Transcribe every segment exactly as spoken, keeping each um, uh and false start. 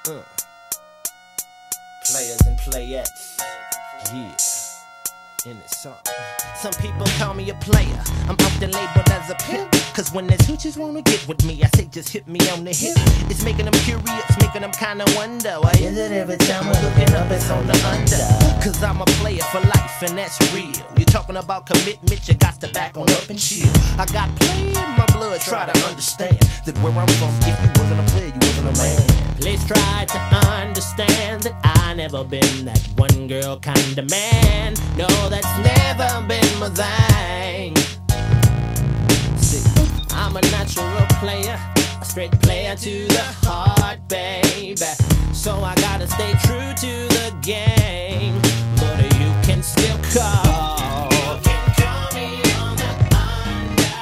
Uh. Players and playettes. Yeah. In the song. Some people call me a player. I'm often labeled as a pimp. Cause when there's hoochies wanna get with me, I say just hit me on the hip. It's making them curious, making them kinda wonder, why is it every time we're looking up it's on the under? Cause I'm a player for life and that's real. You're talking about commitment, you got to back on up and chill. I got play in my blood, try to understand that where I'm from, if you wasn't a player, you wasn't a man. Please try to understand that I never been that one girl kind of man. No, that's never been my thing. See, I'm a natural player, a straight player to the heart, baby. So I gotta stay true to the game. But you can still call. You can call me on the under.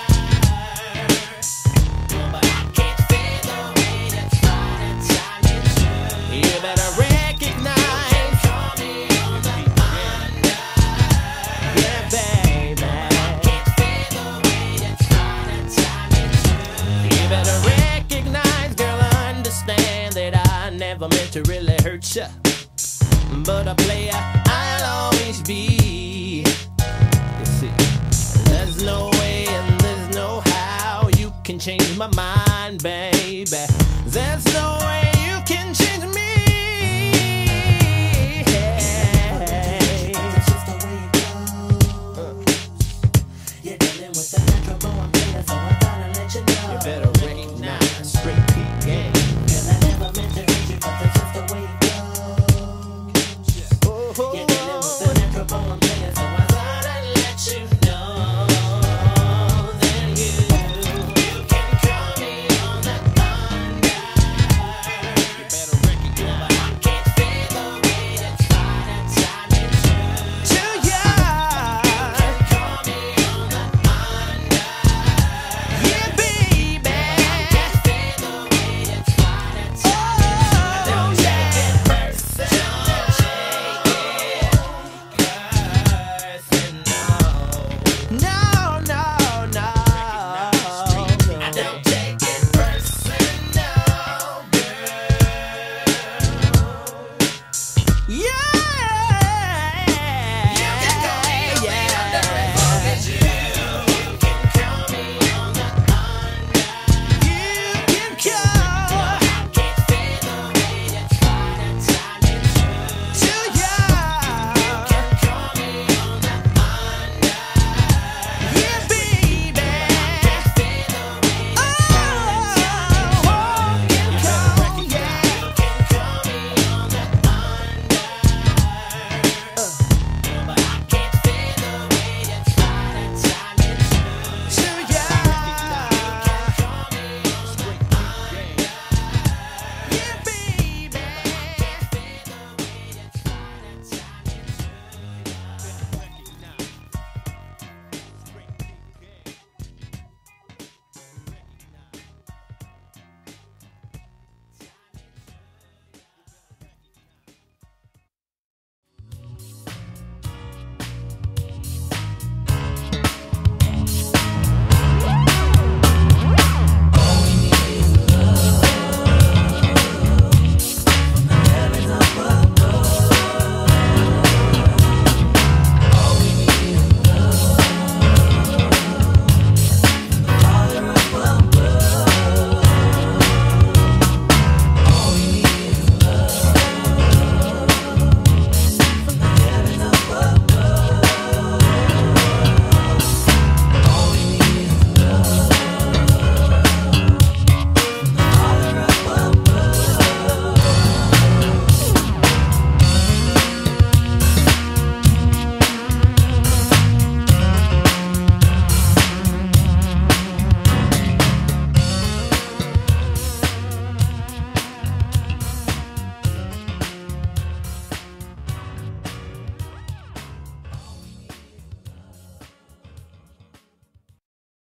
But I can't feel the way to try to time it true. You better recognize. Call me on the under. Yeah, baby. I can't feel the way to try to time it true. You better recognize, girl, understand that I never meant to really hurt ya. But a player I'll always be. You see, there's no way and there's no how you can change my mind, baby. There's no